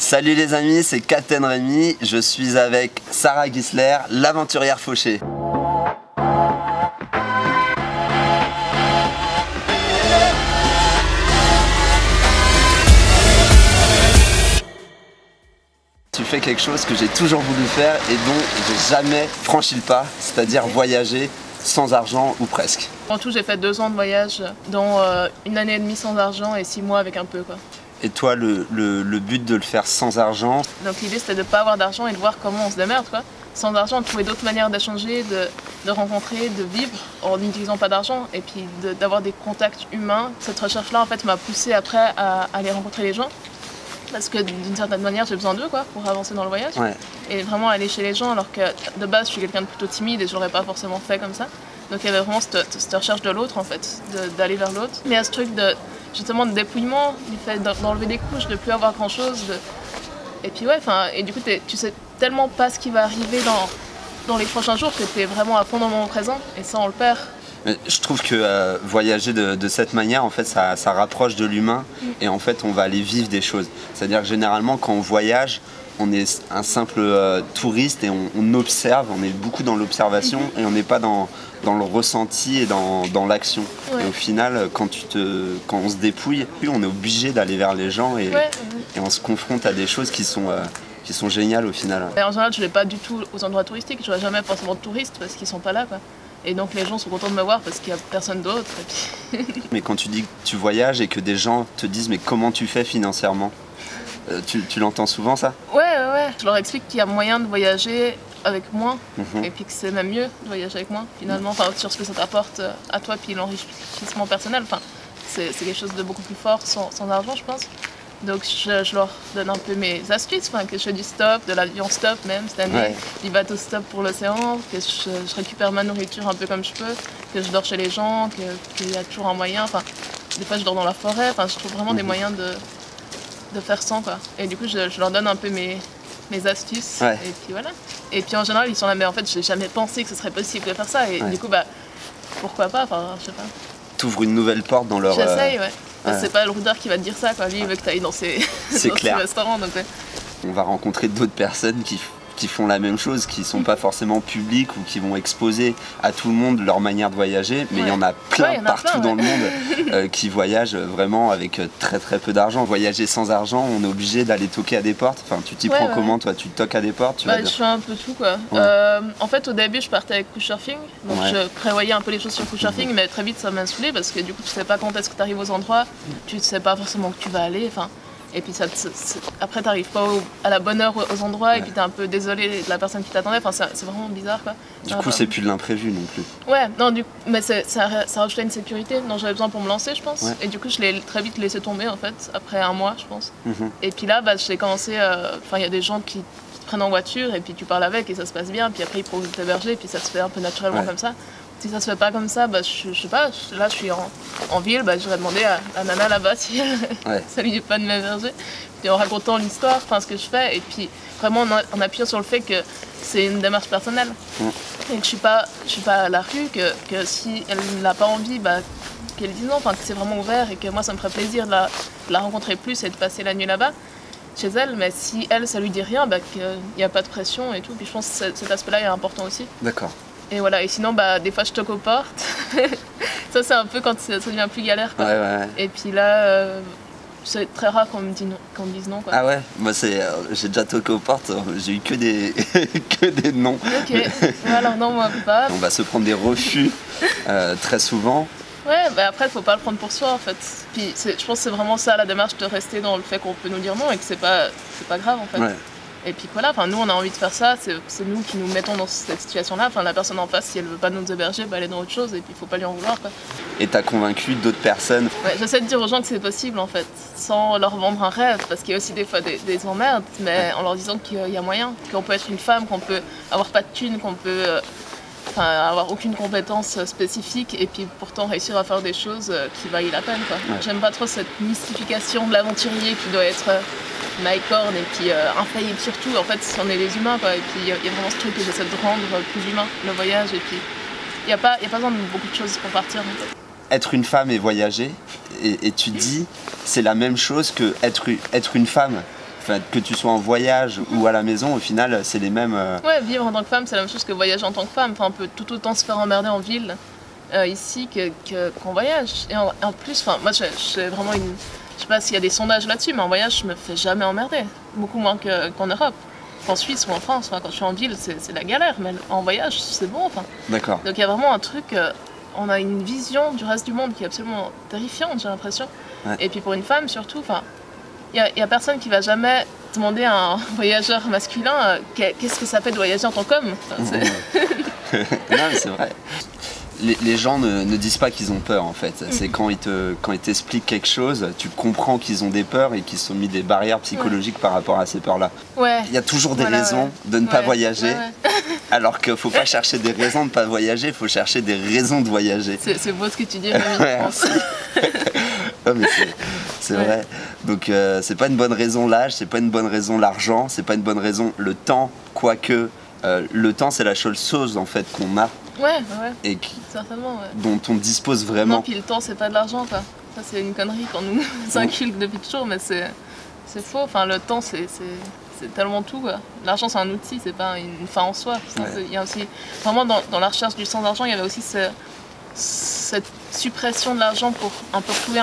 Salut les amis, c'est Captain Rémi, je suis avec Sarah Gisler, l'aventurière fauchée. Tu fais quelque chose que j'ai toujours voulu faire et dont j'ai jamais franchi le pas, c'est-à-dire voyager sans argent ou presque. En tout, j'ai fait 2 ans de voyage, dont 1 année et demie sans argent et 6 mois avec un peu, quoi. Et toi, le but de le faire sans argent? Donc l'idée, c'était de ne pas avoir d'argent et de voir comment on se démerde, quoi. Sans argent, de trouver d'autres manières d'échanger, de rencontrer, de vivre en n'utilisant pas d'argent et puis d'avoir des contacts humains. Cette recherche-là, en fait, m'a poussée après à aller rencontrer les gens. Parce que d'une certaine manière, j'ai besoin d'eux, quoi, pour avancer dans le voyage. Ouais. Et vraiment aller chez les gens, alors que de base, je suis quelqu'un de plutôt timide et je l'aurais pas forcément fait comme ça. Donc il y avait vraiment cette recherche de l'autre, en fait, d'aller vers l'autre. Mais il y a ce truc justement de dépouillement, du fait d'enlever des couches, de plus avoir grand-chose. Et puis ouais, et du coup, tu sais tellement pas ce qui va arriver dans les prochains jours que tu es vraiment à fond dans le moment présent, et ça, on le perd. Je trouve que voyager de cette manière, en fait, ça rapproche de l'humain et en fait, on va aller vivre des choses. C'est-à-dire que généralement, quand on voyage, on est un simple touriste et on observe, on est beaucoup dans l'observation et on n'est pas dans le ressenti et dans l'action. Ouais. Et au final, quand on se dépouille, on est obligé d'aller vers les gens et on se confronte à des choses qui sont géniales au final. Et en général, je ne vais pas du tout aux endroits touristiques, je ne vais jamais forcément de touristes parce qu'ils ne sont pas là, quoi. Et donc les gens sont contents de me voir parce qu'il n'y a personne d'autre. Mais quand tu dis que tu voyages et que des gens te disent mais comment tu fais financièrement, tu l'entends souvent ça? Ouais. Je leur explique qu'il y a moyen de voyager avec moins et puis que c'est même mieux de voyager avec moins finalement, sur ce que ça t'apporte à toi puis l'enrichissement personnel. C'est quelque chose de beaucoup plus fort sans argent, je pense. Donc je leur donne un peu mes astuces, que je fais du stop, de l'avion stop même cette année, du bateau stop pour l'océan, que je récupère ma nourriture un peu comme je peux, que je dors chez les gens, qu'il y a toujours un moyen, des fois je dors dans la forêt, je trouve vraiment des moyens de faire sans, quoi. Et du coup je leur donne un peu mes astuces et puis voilà. Et puis en général ils sont là mais en fait j'ai jamais pensé que ce serait possible de faire ça et du coup pourquoi pas, je sais pas. T'ouvres une nouvelle porte dans leur... J'essaye, c'est pas le roudeur qui va te dire ça, quoi. Lui il veut que tu ailles dans ses restaurants. Donc, On va rencontrer d'autres personnes qui font la même chose, qui sont pas forcément publiques ou qui vont exposer à tout le monde leur manière de voyager, mais il y en a plein partout dans le monde qui voyagent vraiment avec très peu d'argent. Voyager sans argent, on est obligé d'aller toquer à des portes. Tu t'y prends comment toi? Tu toques à des portes? Je fais un peu tout, quoi. En fait au début je partais avec Couchsurfing, donc je prévoyais un peu les choses sur Couchsurfing, mais très vite ça m'a saoulé parce que du coup tu sais pas quand est-ce que tu arrives aux endroits, tu sais pas forcément où tu vas aller, et puis après t'arrives pas à la bonne heure aux endroits et puis t'es un peu désolé de la personne qui t'attendait, c'est vraiment bizarre, quoi. Du coup c'est plus de l'imprévu non plus. Mais ça rajoutait une sécurité dont j'avais besoin pour me lancer, je pense. Et du coup je l'ai très vite laissé tomber en fait, après 1 mois je pense. Et puis là j'ai commencé, il y a des gens qui te prennent en voiture et puis tu parles avec et ça se passe bien, puis après ils proposent de t'héberger et puis ça se fait un peu naturellement comme ça. Si ça se fait pas comme ça, je sais pas, là je suis en ville, j'irais demander à Nana là-bas si ça lui dit pas de m'héberger. Puis en racontant l'histoire, ce que je fais, et puis vraiment en appuyant sur le fait que c'est une démarche personnelle. Et que je suis pas à la rue, que si elle n'a pas envie, qu'elle dise non, que c'est vraiment ouvert et que moi ça me ferait plaisir de la rencontrer plus et de passer la nuit là-bas chez elle, mais si elle ça lui dit rien, qu'il n'y a pas de pression et tout. Puis je pense que cet aspect-là est important aussi. D'accord. Et voilà, et sinon des fois je toque aux portes. Ça c'est un peu quand ça devient plus galère, quoi. Et puis là c'est très rare qu'on me dise non, quoi. Ah ouais, moi j'ai déjà toqué aux portes, j'ai eu que des non. Ok, alors non, moi pas. On va se prendre des refus très souvent. Après il faut pas le prendre pour soi en fait. Puis je pense que c'est vraiment ça la démarche, de rester dans le fait qu'on peut nous dire non et que c'est pas grave en fait. Et puis voilà, nous on a envie de faire ça, c'est nous qui nous mettons dans cette situation-là. La personne en face, si elle veut pas nous héberger, elle est dans autre chose et puis il faut pas lui en vouloir, quoi. Et t'as convaincu d'autres personnes? J'essaie de dire aux gens que c'est possible en fait, sans leur vendre un rêve, parce qu'il y a aussi des fois des emmerdes, mais en leur disant qu'il y a moyen, qu'on peut être une femme, qu'on peut avoir pas de thunes, qu'on peut avoir aucune compétence spécifique et puis pourtant réussir à faire des choses qui valent la peine, quoi. J'aime pas trop cette mystification de l'aventurier qui doit être mycorne et puis infaillible surtout. En fait on est des humains, quoi. Et puis il y a vraiment ce truc que j'essaie de rendre plus humain, le voyage, et puis il n'y a pas besoin de beaucoup de choses pour partir, en fait. Être une femme et voyager, et tu te dis c'est la même chose que être une femme. Enfin, que tu sois en voyage ou à la maison, au final, c'est les mêmes... Ouais, vivre en tant que femme, c'est la même chose que voyager en tant que femme. Enfin, on peut tout autant se faire emmerder en ville ici qu'en voyage. Et en plus, enfin, moi, j'ai vraiment une... Je sais pas s'il y a des sondages là-dessus, mais en voyage, je me fais jamais emmerder. Beaucoup moins qu'en Europe. En Suisse ou en France, enfin, quand je suis en ville, c'est la galère, mais en voyage, c'est bon. Enfin. D'accord. Donc il y a vraiment un truc... on a une vision du reste du monde qui est absolument terrifiante, j'ai l'impression. Ouais. Et puis pour une femme, surtout, enfin... Il y a personne qui va jamais demander à un voyageur masculin qu'est-ce que ça fait de voyager en tant qu'homme. Enfin, non, mais c'est vrai. Les gens ne disent pas qu'ils ont peur en fait. C'est quand ils t'expliquent quelque chose, tu comprends qu'ils ont des peurs et qu'ils se sont mis des barrières psychologiques par rapport à ces peurs-là. Ouais. Il y a toujours des raisons de ne pas voyager, alors qu'il ne faut pas chercher des raisons de ne pas voyager, il faut chercher des raisons de voyager. C'est beau ce que tu dis, Rémi, je pense. Non, mais c'est vrai. Donc c'est pas une bonne raison l'âge, c'est pas une bonne raison l'argent, c'est pas une bonne raison le temps, quoique le temps c'est la seule chose en fait qu'on a. Ouais. Et certainement, dont on dispose vraiment. Non, puis le temps c'est pas de l'argent quoi. Ça c'est une connerie qu'on nous inculque depuis toujours, mais c'est faux. Enfin le temps c'est tellement tout quoi. L'argent c'est un outil, c'est pas une fin en soi. Il y a aussi vraiment dans la recherche du sens d'argent, il y avait aussi cette suppression de l'argent pour un peu trouver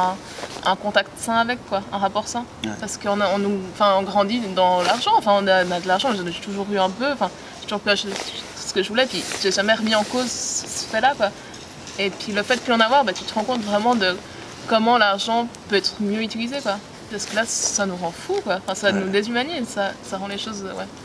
un contact sain avec quoi, un rapport sain. Parce on grandit dans l'argent, enfin on a de l'argent, j'ai toujours eu un peu, enfin j'ai toujours pu acheter ce que je voulais, puis j'ai jamais remis en cause ce fait là quoi. Et puis le fait de plus en avoir, tu te rends compte vraiment de comment l'argent peut être mieux utilisé quoi. Parce que là ça nous rend fous quoi, enfin ça nous déshumanise, ça rend les choses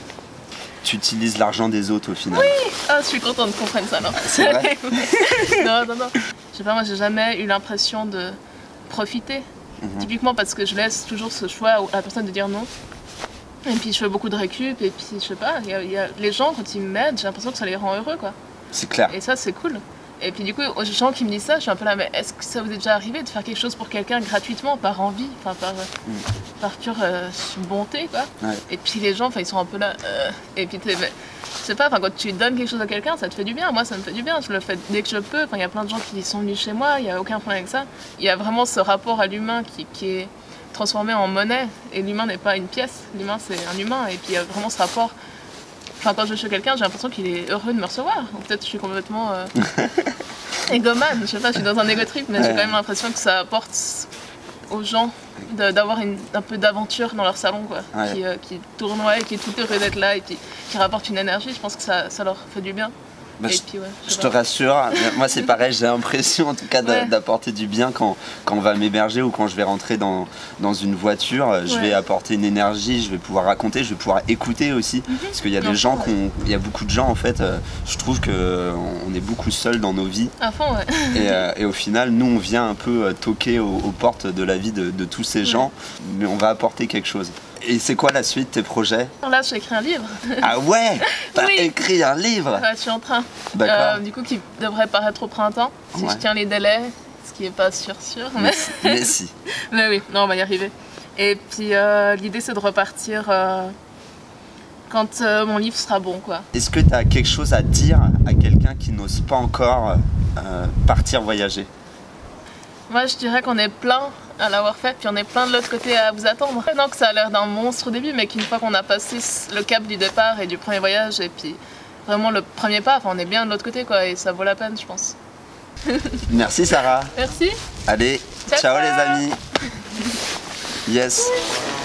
Tu utilises l'argent des autres au final. Oui, je suis contente qu'on prenne ça non. C'est vrai. Non. Je sais pas, moi j'ai jamais eu l'impression de profiter. Typiquement parce que je laisse toujours ce choix à la personne de dire non. Et puis je fais beaucoup de récup et puis je sais pas, y a les gens quand ils m'aident, j'ai l'impression que ça les rend heureux quoi. C'est clair. Et ça c'est cool. Et puis du coup, aux gens qui me disent ça, je suis un peu là, mais est-ce que ça vous est déjà arrivé de faire quelque chose pour quelqu'un gratuitement, par envie, enfin par pure bonté quoi. Et puis les gens, ils sont un peu là, et puis je sais pas, quand tu donnes quelque chose à quelqu'un, ça te fait du bien. Moi ça me fait du bien, je le fais dès que je peux. Il y a plein de gens qui sont venus chez moi, il n'y a aucun problème avec ça. Il y a vraiment ce rapport à l'humain qui est transformé en monnaie, et l'humain n'est pas une pièce, l'humain c'est un humain, et puis il y a vraiment ce rapport. Enfin, quand je vais chez quelqu'un, j'ai l'impression qu'il est heureux de me recevoir. Ou peut-être que je suis complètement égomane, je sais pas, je suis dans un égo trip, mais j'ai quand même l'impression que ça apporte aux gens d'avoir un peu d'aventure dans leur salon, quoi, qui tournoie et qui est tout heureux d'être là et qui rapporte une énergie. Je pense que ça leur fait du bien. Et puis, je te rassure, moi c'est pareil, j'ai l'impression en tout cas d'apporter du bien quand on va m'héberger ou quand je vais rentrer dans une voiture, je vais apporter une énergie, je vais pouvoir raconter, je vais pouvoir écouter aussi, parce qu'il y a des gens, il y a beaucoup de gens en fait, je trouve qu'on est beaucoup seuls dans nos vies. À fond, et au final, nous on vient un peu toquer aux portes de la vie de tous ces gens, mais on va apporter quelque chose. Et c'est quoi la suite, tes projets? Là, j'ai écrit un livre. Ah ouais? T'as écrit un livre? Ouais, je suis en train. Du coup, qui devrait paraître au printemps, si je tiens les délais, ce qui n'est pas sûr. Mais si. Mais oui, non, on va y arriver. Et puis, l'idée, c'est de repartir quand mon livre sera bon, quoi. Est-ce que tu as quelque chose à dire à quelqu'un qui n'ose pas encore partir voyager? Moi, je dirais qu'on est plein à l'avoir fait, puis on est plein de l'autre côté à vous attendre. Non, que ça a l'air d'un monstre au début, mais qu'une fois qu'on a passé le cap du départ et du premier voyage, et puis vraiment le premier pas, on est bien de l'autre côté, quoi, et ça vaut la peine, je pense. Merci Sarah. Merci. Allez, ciao les amis. Yes.